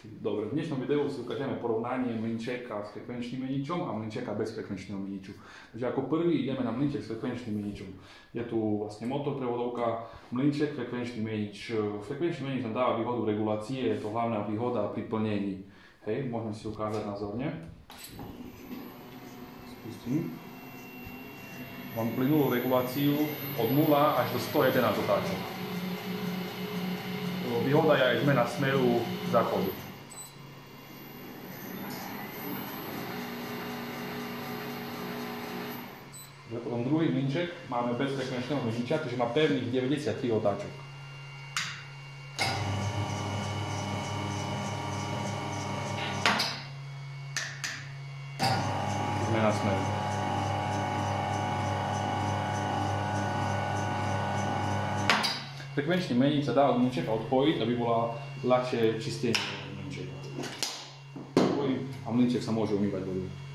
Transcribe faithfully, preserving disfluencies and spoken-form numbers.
Dobre, v dnešnom videu si ukážeme porovnanie mlynčeka s frekvenčným meničom a mlynčeka bez frekvenčného meniču. Takže ako prvý ideme na mlynček s frekvenčným meničom. Je tu vlastne motor, prevodovka, mlynček, frekvenčný menič. Frekvenčný menič nám dáva výhodu regulácie, je to hlavná výhoda pri plnení. Hej, môžeme si ukázať názorne. Spustím. Mám plynulú reguláciu od nula až do sto jedenásť otáčok. Výhoda je aj zmena smeru záchodu. Potom druhý mlynček máme bez frekvenčného meniča, čiže má pevných deväťdesiattri otáčok. Zmena smeru. Frekvenčný menič sa dá od mlynčeka odpojiť, aby bola ľahšie čistenie mlynčeka. A mlynček sa môže umývať vodou.